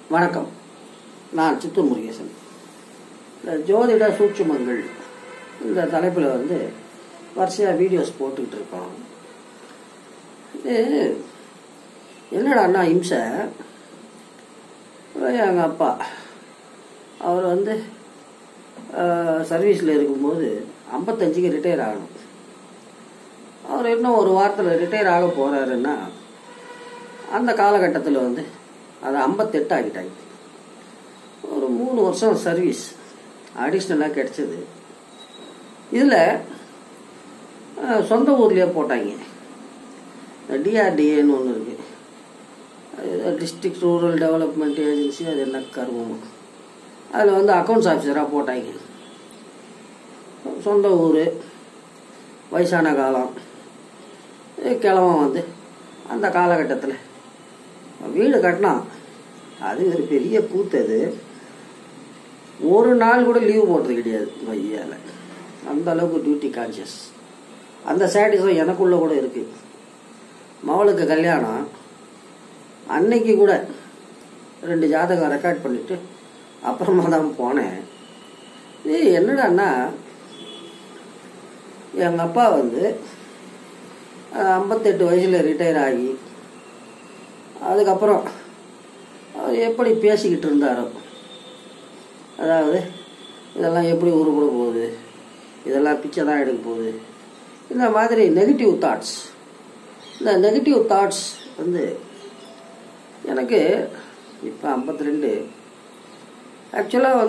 வணக்கம். நான் சித்தூர் முருகேசன். இந்த ஜோதிட சூட்சுமங்கள் இந்த தலைப்பில் வரிசையாக வீடியோஸ் போட்டுக்கிட்டு இருக்கோம். இது என்னடான்னா இம்சை. எங்கள் அப்பா அவர் சர்வீஸில் இருக்கும்போது 55க்கு ரிட்டையர் ஆகணும். அவர் இன்னும் ஒரு வாரத்தில் ரிட்டையர் ஆக போகிறாருன்னா அந்த காலகட்டத்தில் அது 58 ஆகிட்டாங்க. ஒரு 3 வருஷம் சர்வீஸ் அடிஷ்னலாக கிடைச்சது. இதில் சொந்த ஊர்லேயே போட்டாங்க. டிஆர்டிஏன்னு ஒன்று இருக்குது, டிஸ்ட்ரிக்ட் ரூரல் டெவலப்மெண்ட் ஏஜென்சி. அது என்ன கருவம். அதில் அக்கௌண்ட்ஸ் ஆஃபீஸராக போட்டாங்க. சொந்த ஊர், வயசான காலம். கிழவன் அந்த காலகட்டத்தில் வீடு கட்டினான். அது ஒரு பெரிய கூத்து. அது ஒரு நாள் கூட லீவு போட்டது கிடையாது ஐயால. அந்த அளவுக்கு டியூட்டி கான்சியஸ். அந்த சாட்டிஸ்ஃபை எனக்குள்ள கூட இருக்கு. மவளுக்கு கல்யாணம் அன்னைக்கு கூட 2 ஜாதகம் ரெக்கார்ட் பண்ணிட்டு அப்புறமா தான் போனேன். இது என்னடான்னா எங்கள் அப்பா 58 வயசில் ரிட்டையர் ஆகி அதுக்கப்புறம் எப்படி பேசிக்கிட்டு இருந்தாரோ, அதாவது இதெல்லாம் எப்படி உருப்பட போகுது, இதெல்லாம் பிச்சை தான் எடுக்க போகுது, இந்த மாதிரி நெகட்டிவ் தாட்ஸ். இந்த நெகட்டிவ் தாட்ஸ் எனக்கு இப்போ 52. ஆக்சுவலாக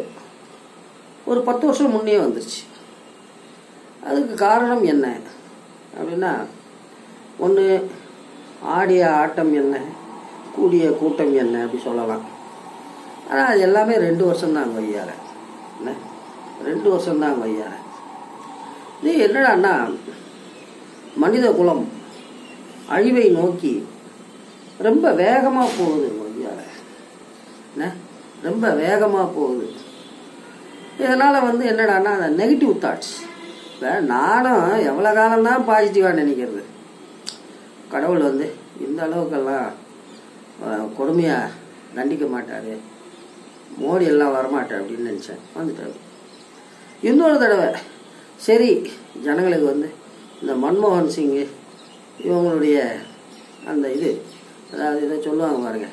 ஒரு 10 வருஷம் முன்னே வந்துருச்சு. அதுக்கு காரணம் என்ன அப்படின்னா, ஒன்று ஆடிய ஆட்டம் என்ன, கூடிய கூட்டம் என்ன அப்படி சொல்லலாம். ஆனால் அது எல்லாமே 2 வருஷம்தான் வையார. என்ன 2 வருஷம்தான் வையார. இது என்னடான்னா மனித குலம் அழிவை நோக்கி ரொம்ப வேகமாக போகுது வையார. என்ன ரொம்ப வேகமாக போகுது. இதனால் என்னடான்னா அந்த நெகட்டிவ் தாட்ஸ். இப்போ நானும் எவ்வளோ காலம்தான் பாசிட்டிவாக நினைக்கிறது. கடவுள் இந்த அளவுக்கெல்லாம் கொடுமையாக தண்டிக்க மாட்டார், மோடி எல்லாம் வரமாட்டார் அப்படின்னு நினச்சேன். வந்துட்டார். இன்னொரு தடவை சரி ஜனங்களுக்கு இந்த மன்மோகன் சிங் இவங்களுடைய அந்த அதாவது இதை சொல்லுவாங்க பாருங்க,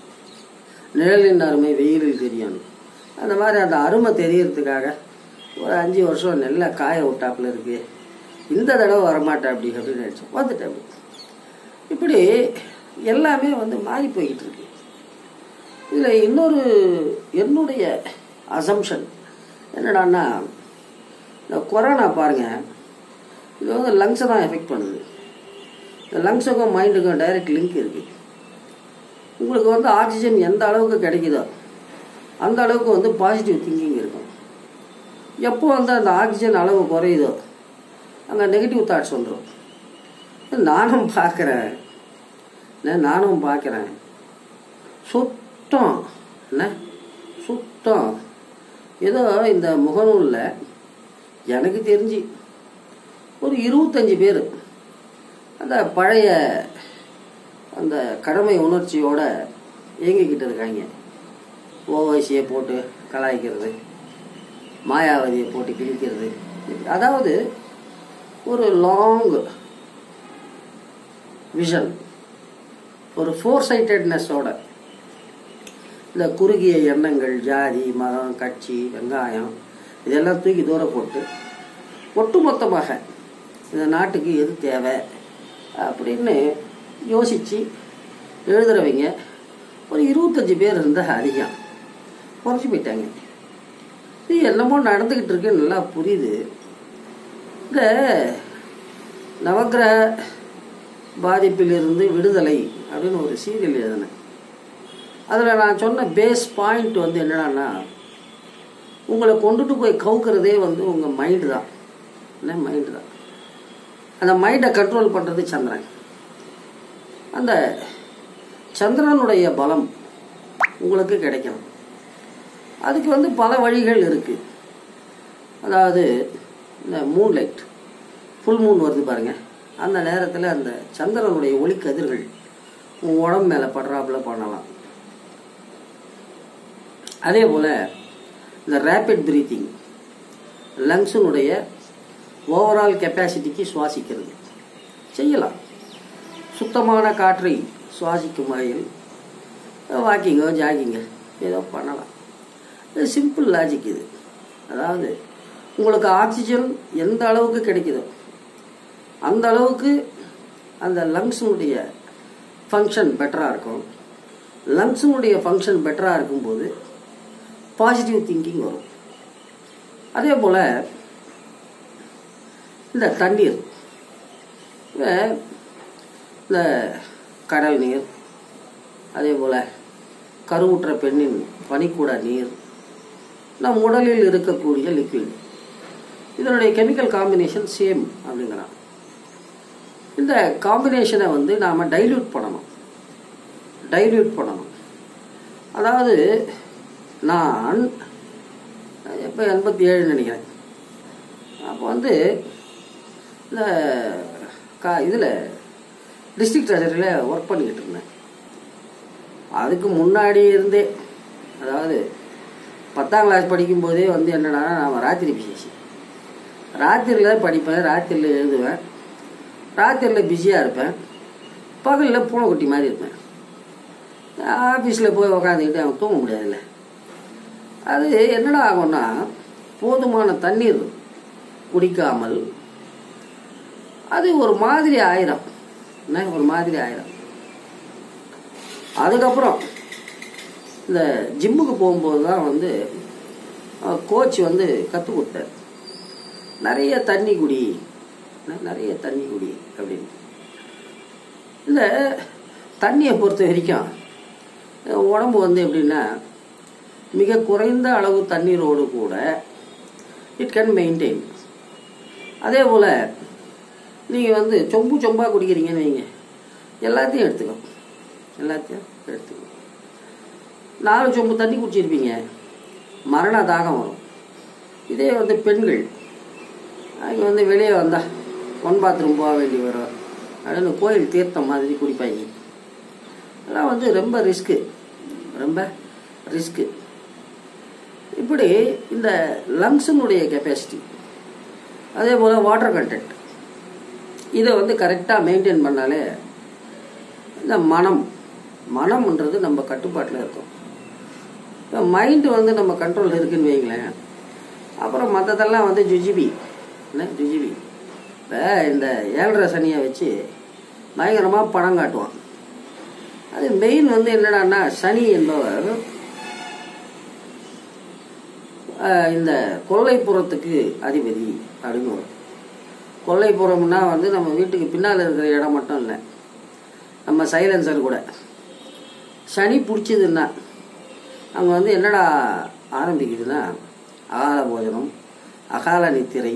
நிழலின் அருமை வெயிலில் தெரியும். அந்த மாதிரி அந்த அருமை தெரியறதுக்காக ஒரு 5 வருஷம் நல்லா காய விட்டாப்புல இருக்கு. இந்த தடவை வரமாட்டேன் அப்படின்னு நினச்சேன். வந்துட்டேன். இப்படி எல்லாமே மாறி போய்கிட்டு இருக்கு. இதில் இன்னொரு என்னுடைய அசம்ஷன் என்னடான்னா, இந்த கொரோனா பாருங்க, இது லங்ஸை தான் எஃபெக்ட் பண்ணுது. இந்த லங்ஸுக்கும் மைண்டுக்கும் டைரக்ட் லிங்க் இருக்கு. உங்களுக்கு ஆக்சிஜன் எந்த அளவுக்கு கிடைக்குதோ அந்த அளவுக்கு பாசிட்டிவ் திங்கிங் இருக்கும். எப்போ அந்த ஆக்சிஜன் அளவு குறையுதோ அங்கே நெகட்டிவ் தாட்ஸ் வந்துடும். நானும் பார்க்குறேன். சுத்தம் என்ன சுத்தம். ஏதோ இந்த முகநூலில் எனக்கு தெரிஞ்சு ஒரு 25 பேர் அந்த பழைய அந்த கடமை உணர்ச்சியோட இயங்கிக்கிட்டு இருக்காங்க. ஓவைசியை போட்டு கலாய்க்கிறது, மாயாவதியை போட்டு கிழிக்கிறது. அதாவது ஒரு லாங் விஷன், ஒரு ஃபோர்சைட்டட்னஸோட இந்த குறுகிய எண்ணங்கள், ஜாதி மதம் கட்சி வெங்காயம் இதெல்லாம் தூக்கி தூரம் போட்டு ஒட்டுமொத்தமாக இந்த நாட்டுக்கு எது தேவை அப்படின்னு யோசித்து எழுதுறவங்க ஒரு 25 பேர் இருந்தால் அதிகம். குறைச்சி போயிட்டாங்க. இது என்னமோ நடந்துக்கிட்டு இருக்கு, நல்லா புரியுது. இந்த நவக்கிரக பாதிப்பிலிருந்து விடுதலை அப்படின்னு ஒரு சீரியல் எழுதினேன். அதில் நான் சொன்ன பேஸ் பாயிண்ட் என்னடான்னா, உங்களை கொண்டுட்டு போய் கவுக்கிறதே உங்கள் மைண்டு தான். என்ன மைண்டு தான். அந்த மைண்டை கண்ட்ரோல் பண்ணுறது சந்திரன். அந்த சந்திரனுடைய பலம் உங்களுக்கு கிடைக்கணும். அதுக்கு பல வழிகள் இருக்குது. அதாவது இந்த மூன் லைட், ஃபுல் மூன் வருது பாருங்கள், அந்த நேரத்தில் அந்த சந்திரனுடைய ஒளி கதிர்கள் உங்கள் உடம்பு மேலே படுறாப்புல பண்ணலாம். அதே போல் இந்த ரேபிட் பிரீத்திங் லங்ஸினுடைய ஓவரால் கெப்பாசிட்டிக்கு சுவாசிக்கிறது செய்யலாம். சுத்தமான காற்றை சுவாசிக்கும் வகையில் வாக்கிங்கோ ஜாகிங்கோ ஏதோ பண்ணலாம். இது சிம்பிள் லாஜிக். இது அதாவது உங்களுக்கு ஆக்சிஜன் எந்த அளவுக்கு கிடைக்குதோ அந்த அளவுக்கு அந்த லங்ஸினுடைய ஃபங்க்ஷன் பெட்டராக இருக்கும். லங்ஸினுடைய ஃபங்க்ஷன் பெட்டராக இருக்கும்போது பாசிட்டிவ் திங்கிங் வரும். அதே போல் இந்த தண்ணீர், இந்த கடல் நீர், அதே போல் கருவுற்ற பெண்ணின் பனிக்கூட நீர், நம் உடலில் இருக்கக்கூடிய லிக்விட், இதனுடைய கெமிக்கல் காம்பினேஷன் சேம் அப்படிங்கிறான். இந்த காம்பினேஷனை வந்து நாம் டைல்யூட் பண்ணணும். அதாவது நான் இப்போ 87 நினைக்கிறேன். அப்போ வந்து இந்த இதில் டிஸ்ட்ரிக்ட் ட்ரெஷரியில் ஒர்க் பண்ணிக்கிட்டு இருந்தேன். அதுக்கு முன்னாடி இருந்தே, அதாவது 10ஆம் கிளாஸ் படிக்கும்போதே வந்து என்னன்னா, நான் ராத்திரி பிசிசி, ராத்திரியில் படிப்பேன், ராத்திரியில் எழுதுவேன், ராத்திரியில் பிஸியாக இருப்பேன், பகலில் பூனைக்குட்டி மாதிரி இருப்பேன். ஆஃபீஸில் போய் உக்காந்துக்கிட்டு அவன் தூங்க முடியாதுல்ல. அது என்னடா ஆகும்னா, போதுமான தண்ணீர் குடிக்காமல் அது ஒரு மாதிரி ஆயிரும். அதுக்கப்புறம் இந்த ஜிம்முக்கு போகும்போது தான் வந்து கோச் வந்து கற்றுக் கொடுத்தார், நிறைய தண்ணி குடி அப்படின்னு. இந்த தண்ணியை பொறுத்த வரைக்கும் உடம்பு வந்து எப்படின்னா, மிக குறைந்த அளவு தண்ணீரோடு கூட இட் கேன் மெயின்டைன். அதே போல் நீங்கள் வந்து சொம்பாக குடிக்கிறீங்கன்னு வைங்க, எல்லாத்தையும் எடுத்துக்கணும். 4 சொம்பு தண்ணி குடிச்சிருப்பீங்க, மரண தாகம் வரும். இதே வந்து பெண்கள் அங்கே வந்து வெளியே வந்தால் 1 பாத்ரூம் போக வேண்டி வரும் அப்படின்னு கோயில் தீர்த்தம் மாதிரி குடிப்பாங்க. அதெல்லாம் வந்து ரொம்ப ரிஸ்க்கு. இப்படி இந்த லங்ஸினுடைய கெப்பாசிட்டி, அதே போல் வாட்டர் கண்டென்ட், இதை வந்து கரெக்டாக மெயின்டைன் பண்ணாலே இந்த மனம்ன்றது நம்ம கட்டுப்பாட்டில் இருக்கும். இப்போ மைண்டு வந்து நம்ம கண்ட்ரோல் இருக்குன்னு வைங்களேன், அப்புறம் மற்றதெல்லாம் வந்து ஜுஜிபி. இப்போ இந்த 7.5 சனியை வச்சு பயங்கரமாக படம் காட்டுவான். அது மெயின் வந்து என்னடான்னா, சனி என்பவர் இந்த கொல்லைப்புறத்துக்கு அதிபதி அப்படின்னு வரும். கொல்லைப்புறம்னா வந்து நம்ம வீட்டுக்கு பின்னால் இருக்கிற இடம் மட்டும் இல்லை, நம்ம சைலன்சர் கூட. சனி பிடிச்சதுன்னா அங்கே வந்து என்னடா ஆரம்பிக்குதுன்னா, அகால போஜனம், அகால நித்திரை,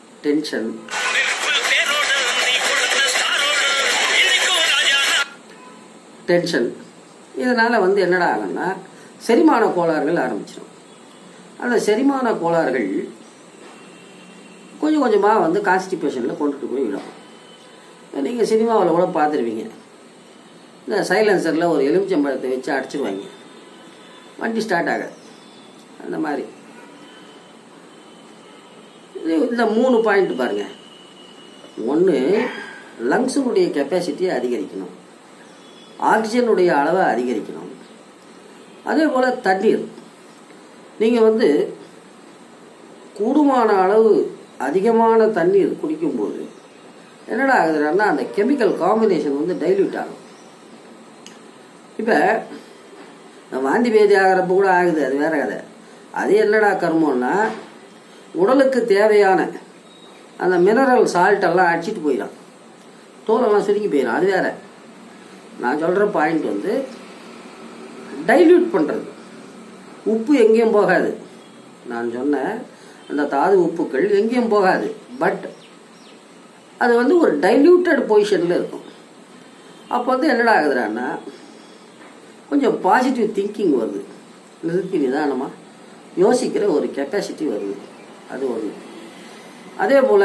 டென்ஷன். இதனால் வந்து என்னடா ஆகுன்னா, செரிமான கோளாறுகள் ஆரம்பிச்சிடும். அந்த செரிமான கோளாறுகள் கொஞ்சம் கொஞ்சமாக வந்து கான்ஸ்டிபேஷனில் கொண்டுட்டு போய் விடும். நீங்கள் சினிமாவில் கூட பார்த்துருவீங்க, இந்த சைலன்சரில் ஒரு எலுமிச்சம்பழத்தை வச்சு அடிச்சிருவாங்க, வண்டி ஸ்டார்ட் ஆகாது. அந்த மாதிரி இந்த 3 பாயிண்ட் பாருங்கள். 1, லங்ஸுடைய கெப்பாசிட்டியை அதிகரிக்கணும், ஆக்சிஜனுடைய அளவை அதிகரிக்கணும். அதே போல் தண்ணீர், நீங்கள் வந்து கூடுமான அளவு அதிகமான தண்ணீர் குடிக்கும்போது என்னடா ஆகுதுன்னா, அந்த கெமிக்கல் காம்பினேஷன் வந்து டைல்யூட் ஆகும். இப்போ வாந்தி பேதி ஆகிறப்ப கூட ஆகுது, அது வேற கதை. அது என்னடா கர்மம்னா, உடலுக்கு தேவையான அந்த மினரல் சால்ட்டெல்லாம் அடிச்சிட்டு போயிடும், தோலெல்லாம் சுருங்கி போயிடும். அது வேற. நான் சொல்கிற பாயிண்ட் வந்து டைல்யூட் பண்ணுறது. உப்பு எங்கேயும் போகாது, நான் சொன்ன அந்த தாது உப்புக்கள் எங்கேயும் போகாது, பட் அது வந்து ஒரு டைல்யூட்டட் பொசிஷனில் இருக்கும். அப்போ வந்து என்னடா ஆகுதுன்னா, கொஞ்சம் பாசிட்டிவ் திங்கிங் வருது, நிதானமாக யோசிக்கிற ஒரு கெப்பாசிட்டி வருது. அது ஒன்று. அதே போல்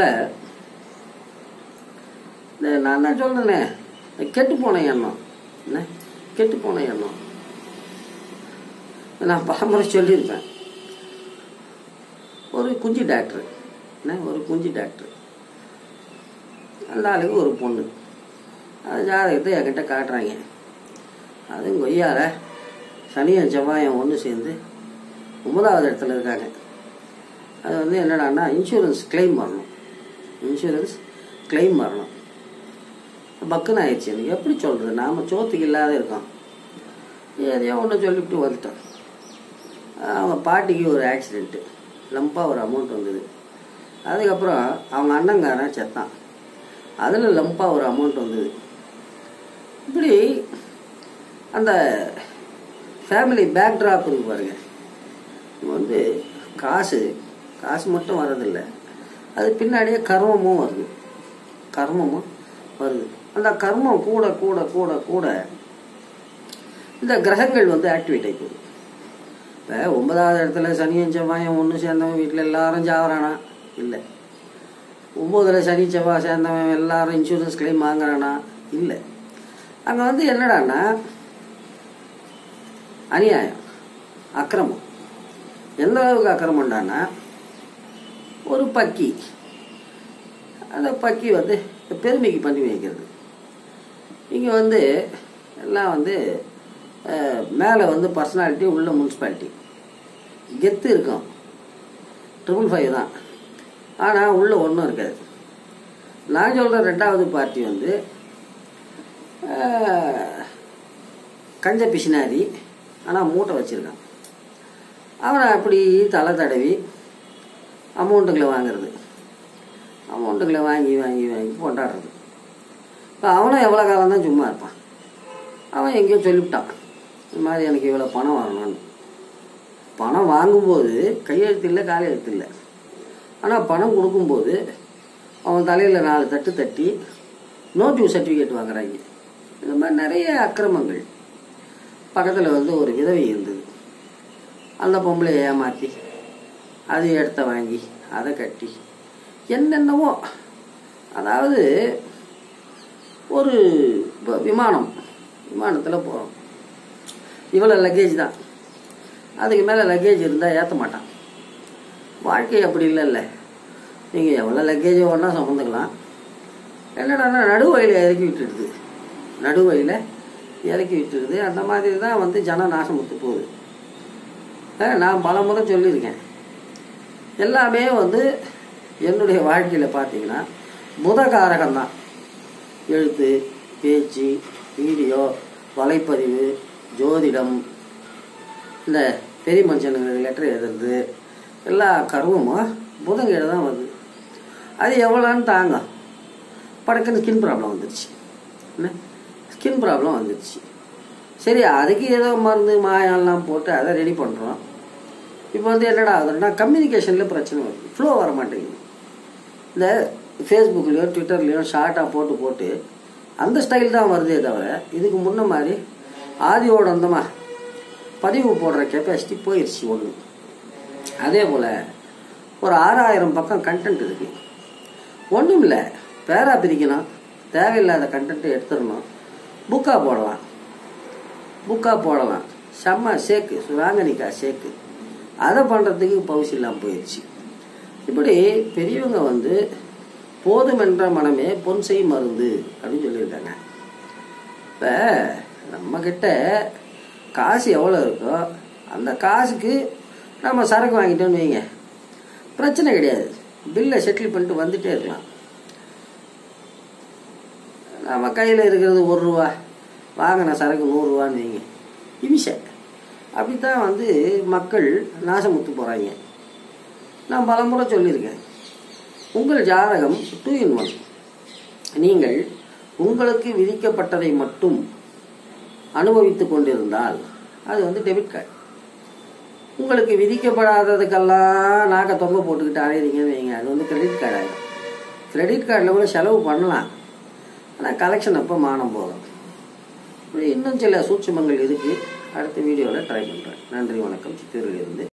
நான் தான் சொல்கிறேனே, கெட்டுப்போன எண்ணம் நான் பலமுறை சொல்லியிருப்பேன். ஒரு குஞ்சு டாக்டர், என்ன ஒரு குஞ்சு டாக்டர், அந்த ஆளுக்கு ஒரு பொண்ணு. அது ஜாதகத்தை என்கிட்ட காட்டுறாங்க. அதுவும் கொய்யால சனியும் செவ்வாயும் ஒன்று சேர்ந்து 9வது இடத்துல இருக்காங்க. அது வந்து என்னடான்னா இன்சூரன்ஸ் கிளைம் வரணும், இன்சூரன்ஸ் கிளைம் வரணும். பக்குன்னு ஆயிடுச்சு. எனக்கு எப்படி சொல்கிறது, நாம் சோத்துக்கு இல்லாத இருக்கோம். எதையோ ஒன்று சொல்லிவிட்டு வந்துட்டோம். அவங்க பாட்டிக்கு ஒரு ஆக்சிடெண்ட்டு, லம்பாக ஒரு அமௌண்ட் வந்தது. அதுக்கப்புறம் அவங்க அண்ணங்காரன் செத்தான், அதில் லம்பாக ஒரு அமௌண்ட் வந்தது. இப்படி அந்த ஃபேமிலி பேக்ட்ராப் இருக்கு பாருங்க. வந்து காசு மட்டும் வர்றதில்லை, அது பின்னாடியே கர்மமும் வருது, கர்மமும் வருது. அந்த கர்மம் கூட கூட கூட கூட இந்த கிரகங்கள் வந்து ஆக்டிவேட் ஆகி போகுது. இப்போ 9வது இடத்துல சனியும் செவ்வாயும் ஒன்று சேர்ந்தவன் வீட்டில் எல்லாரும் சாவறானா? இல்லை. 9ல் சனி செவ்வாய் சேர்ந்தவன் எல்லாரும் இன்சூரன்ஸ் கிளைம் வாங்குறானா? இல்லை. அங்கே வந்து என்னடான்னா அநியாயம், அக்கிரமம். எந்த அளவுக்கு அக்கிரமம்டான்னா, ஒரு பக்கி, அந்த பக்கி வந்து பெருமைக்கு பண்ணி வைக்கிறது. இங்கே வந்து எல்லாம் வந்து மேலே வந்து பர்சனாலிட்டி, உள்ள முனிசிபாலிட்டி, கெத்து இருக்கும், 555 தான். ஆனால் உள்ள ஒன்றும் இருக்காது. நான் சொல்கிற 2வது பார்ட்டி வந்து கஞ்ச பிசினாரி, ஆனால் மூட்டை வச்சுருக்கான். அவனை அப்படி தலை தடவி அமௌண்ட்டுகளை வாங்கிறது, அமௌண்ட்டுகளை வாங்கி வாங்கி வாங்கி கொண்டாடுறது. இப்போ அவனும் எவ்வளோ காலம் தான் சும்மா இருப்பான்? அவன் எங்கேயோ சொல்லிவிட்டான், இந்த மாதிரி எனக்கு இவ்வளோ பணம் வரணும்னு. பணம் வாங்கும்போது கையெழுத்து இல்லை, காலெழுத்து இல்லை. ஆனால் பணம் கொடுக்கும்போது அவன் தலையில் 4 தட்டு தட்டி நோ டியூ சர்டிஃபிகேட் வாங்குறாங்க. இந்த மாதிரி நிறைய அக்கிரமங்கள். பக்கத்தில் வந்து ஒரு விதவை இருந்தது, அந்த பொம்பளையை ஏமாற்றி அது இடத்த வாங்கி அதை கட்டி என்னென்னவோ. அதாவது ஒரு விமானத்தில் போகிறோம், இவ்வளோ லக்கேஜ் தான், அதுக்கு மேலே லக்கேஜ் இருந்தால் ஏற்ற மாட்டான். வாழ்க்கை அப்படி இல்லைல்ல, நீங்கள் எவ்வளோ லக்கேஜை ஒன்றா சுமந்துக்கலாம். என்னடான்னா நடுவழியில் இறக்கி விட்டுடுது, நடுவழியில் இறக்கி விட்டுருது. அந்த மாதிரி தான் வந்து ஜன நாசமுத்து போகுது. நான் பல முறை சொல்லியிருக்கேன். எல்லாமே வந்து என்னுடைய வாழ்க்கையில் பார்த்தீங்கன்னா புதகாரகம்தான். எழுத்து, பேச்சு, வீடியோ, வலைப்பதிவு, ஜோதிடம், இந்த பெரிய மனுஷனுங்களுக்கு லெட்டர் எழுதுறது, எல்லா கர்வமும் புதன்கிழமை தான் வருது. அது எவ்வளோன்னு தாங்க, படக்குன்னு ஸ்கின் ப்ராப்ளம் வந்துடுச்சு. என்ன ஸ்கின் ப்ராப்ளம் வந்துடுச்சு. சரி, அதுக்கு ஏதோ மருந்து மாயெல்லாம் போட்டு அதை ரெடி பண்ணுறோம். இப்போ வந்து என்னடா ஆகுதுன்னா கம்யூனிகேஷனில் பிரச்சனை வருது, ஃப்ளோ வர மாட்டேங்குது. இந்த ஃபேஸ்புக்லேயோ ட்விட்டர்லேயோ ஷார்ட்டாக போட்டு அந்த ஸ்டைல் தான் வருதே தவிர, இதுக்கு முன்ன மாதிரி ஆதியோட அந்தமாக பதிவு போடுற கெப்பாசிட்டி போயிடுச்சு ஒன்று. அதே போல் ஒரு 6000 பக்கம் கண்டென்ட் இருக்குது. ஒன்றும் இல்லை, பேரா பிரிக்கணும், தேவையில்லாத கண்டென்ட்டை எடுத்துடணும், புக்காக போடலாம். செம்ம ஷேக்கு, சுராங்கனிக்கா ஷேக்கு, அதை பண்ணுறதுக்கு பவுஸ் இல்லாமல் போயிடுச்சு. இப்படி பெரியவங்க வந்து போதுமென்ற மனமே பொன் செய் மருந்து அப்படின்னு சொல்லியிருக்காங்க. இப்போ நம்மக்கிட்ட காசு எவ்வளோ இருக்கோ அந்த காசுக்கு நம்ம சரக்கு வாங்கிட்டோன்னு வைங்க, பிரச்சனை கிடையாது, பில்லை செட்டில் பண்ணிட்டு வந்துட்டே இருக்கலாம். நம்ம கையில் இருக்கிறது 1 ரூபா, வாங்கின சரக்கு 100 ரூபான்னு வைங்க, இமிஷை. அப்படித்தான் வந்து மக்கள் நாசமுத்து போகிறாங்க. நான் பலமுறை சொல்லியிருக்கேன், உங்கள் ஜாதகம் 2 in 1. நீங்கள் உங்களுக்கு விதிக்கப்பட்டதை மட்டும் அனுபவித்து கொண்டிருந்தால் அது வந்து டெபிட் கார்டு. உங்களுக்கு விதிக்கப்படாததுக்கெல்லாம் நாக்க தொங்க போட்டுக்கிட்டு அலையிறீங்கன்னு வைங்க, அது வந்து கிரெடிட் கார்டு ஆகிடும். கிரெடிட் கார்டில் கூட செலவு பண்ணலாம், ஆனால் கலெக்ஷன் அப்போ மானம் போகும். இப்படி இன்னும் சில சூட்சுமங்கள் இருக்குது. அடுத்த வீடியோவில் ட்ரை பண்ணுறேன். நன்றி, வணக்கம். சித்தூரிலிருந்து.